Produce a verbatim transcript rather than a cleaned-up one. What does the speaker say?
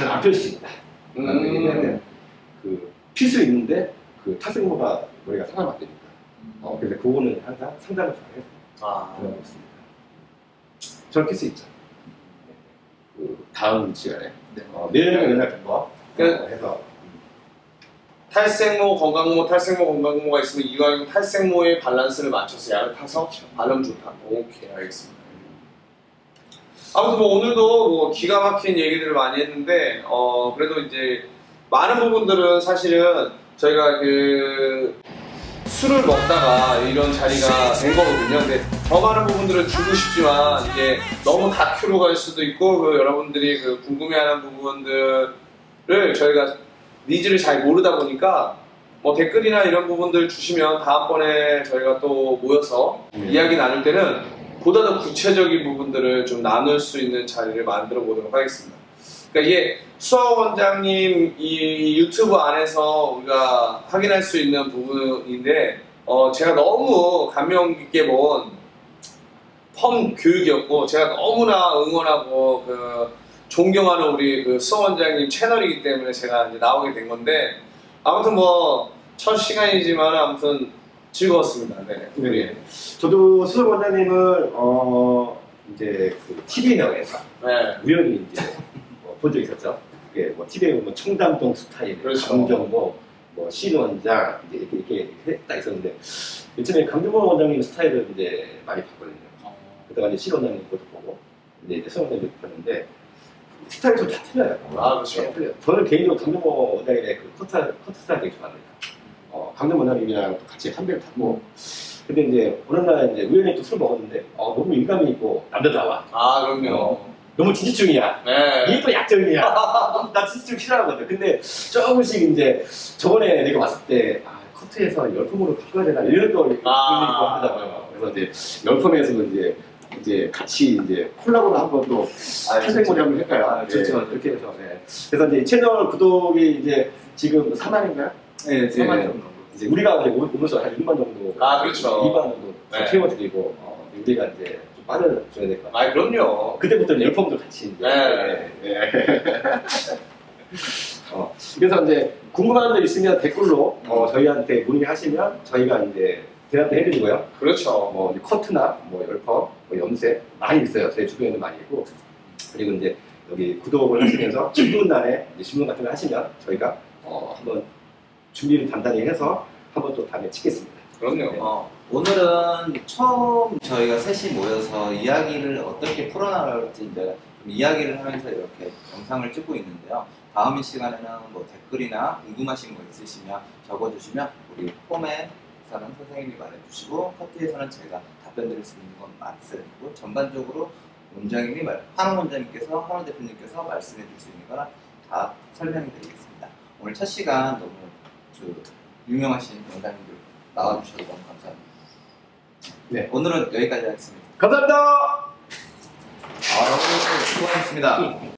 잘 안 펴집니다. 음. 왜냐면 그 필 수 있는데 그 탈색모가 머리가 상하면 어, 그래서 그거는 항상 상담을 잘 해서 아. 들어가고 있습니다. 저렇게 쓸 수 있죠. 그 다음 시간에 네. 어, 내일은 옛날 그거 그, 어, 해서 탈색모, 건강모, 탈색모, 건강모가 있으면 이왕이면 탈색모의 밸런스를 맞춰서 약을 타서 발라면 좋다. 오케이, 알겠습니다. 아무튼 뭐 오늘도 뭐 기가 막힌 얘기들을 많이 했는데 어 그래도 이제 많은 부분들은 사실은 저희가 그 술을 먹다가 이런 자리가 된 거거든요. 근데 더 많은 부분들을 주고 싶지만 이게 너무 다큐로 갈 수도 있고 그 여러분들이 그 궁금해하는 부분들을 저희가 니즈를 잘 모르다 보니까 뭐 댓글이나 이런 부분들 주시면 다음번에 저희가 또 모여서 음. 이야기 나눌 때는 보다 더 구체적인 부분들을 좀 나눌 수 있는 자리를 만들어 보도록 하겠습니다. 그러니까 이게 수학 원장님 이 유튜브 안에서 우리가 확인할 수 있는 부분인데 어 제가 너무 감명 깊게 본 펌 교육이었고 제가 너무나 응원하고 그 존경하는 우리 그 수학 원장님 채널이기 때문에 제가 이제 나오게 된 건데 아무튼 뭐 첫 시간이지만 아무튼 즐거웠습니다. 네. 네. 저도 수석 원장님을 어 이제 그 티비 나가에서 네. 우연히 이제 뭐 본 적 있었죠. 그게 뭐 티비에 보면 청담동 스타일, 그렇죠. 강정모, 뭐 신원장 이제 이렇게 이렇게 했다 있었는데 요즘에 강정모 원장님 스타일을 이제 많이 봤거든요. 어. 그다가 이제 신 원장님 것도 보고 이제 이제 수석 원장님 봤는데 스타일이 좀 다 틀려요. 아 그렇죠. 네, 틀려요. 저는 개인적으로 강정모 원장님의 그 커트 커트 스타일 되게 좋아합니다. 어, 강정모 원장님이랑 같이 한 배를 타고. 근데 이제 어느 날 이제 우연히 또 술 먹었는데 어, 너무 인감이 있고 남자다워. 아 그럼요. 어, 너무 진지충이야. 네. 이게 또 약점이야. 나 진지충 싫어하거든. 근데 조금씩 이제 저번에 내가 왔을 때 아, 커트에서 열품으로 바꿔야 되나 이런 또 그런 아. 얘기도 하더라고요. 그래서 이제 열품에서도 이제 이제 같이 이제 콜라보를 한번 또 탈색모델 한번 할까요? 아, 좋죠. 네, 그렇게 해서. 네. 그래서 이제 채널 구독이 이제 지금 사만인가요? 네, 사만 네. 정도. 이제 우리가 이제 오면서 한 일만 정도. 아, 그렇죠. 이만 정도 네. 채워드리고, 어, 우리가 이제 좀 빠져줘야 될 것 같아요. 아, 그럼요. 그때부터는 열펌도 같이 이제. 네. 네. 어, 그래서 이제 궁금한 점 있으면 댓글로 어, 저희한테 문의하시면 저희가 이제 대답도 해드리고요. 그렇죠. 뭐 이제 커트나 뭐 열펌, 뭐 염색 많이 있어요. 저희 주변에는 많이 있고. 그리고 이제 여기 구독을 하시면서 질문란에 이제 질문 같은 거 하시면 저희가 어, 한번 준비를 단단히 해서 한번 또 다음에 찍겠습니다. 그럼요. 네. 어, 오늘은 처음 저희가 셋이 모여서 이야기를 어떻게 풀어나갈지 이제 좀 이야기를 하면서 이렇게 영상을 찍고 있는데요. 다음 시간에는 뭐 댓글이나 궁금하신 거 있으시면 적어주시면 우리 폼에서는 선생님이 말해주시고 커트에서는 제가 답변 드릴 수 있는 건 말씀드리고 전반적으로 원장님이 말, 한원 원장님께서 한원 대표님께서 말씀해 줄 수 있는 거나 다 설명해 드리겠습니다. 오늘 첫 시간 너무 그 유명하신 원장님들 나와주셔서 너무 감사합니다. 네, 오늘은 여기까지 하겠습니다. 감사합니다. 아, 여러분 수고하셨습니다.